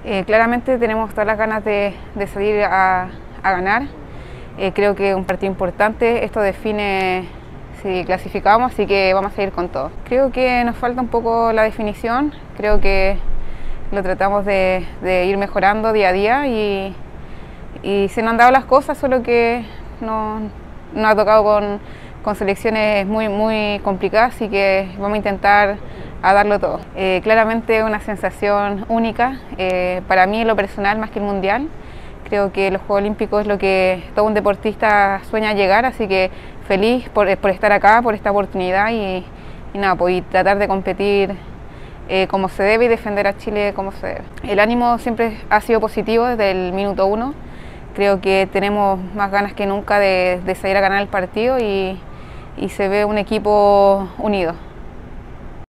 Claramente tenemos todas las ganas de salir a ganar. Creo que es un partido importante, esto define si clasificamos, así que vamos a seguir con todo. Creo que nos falta un poco la definición, creo que lo tratamos de ir mejorando día a día y se nos han dado las cosas, solo que nos ha tocado con selecciones muy complicadas, así que vamos a intentar a darlo todo. Claramente una sensación única, para mí en lo personal más que el mundial. Creo que los Juegos Olímpicos es lo que todo un deportista sueña llegar, así que feliz por estar acá, por esta oportunidad y nada, pues, tratar de competir como se debe y defender a Chile como se debe. El ánimo siempre ha sido positivo desde el minuto 1. Creo que tenemos más ganas que nunca de salir a ganar el partido y se ve un equipo unido.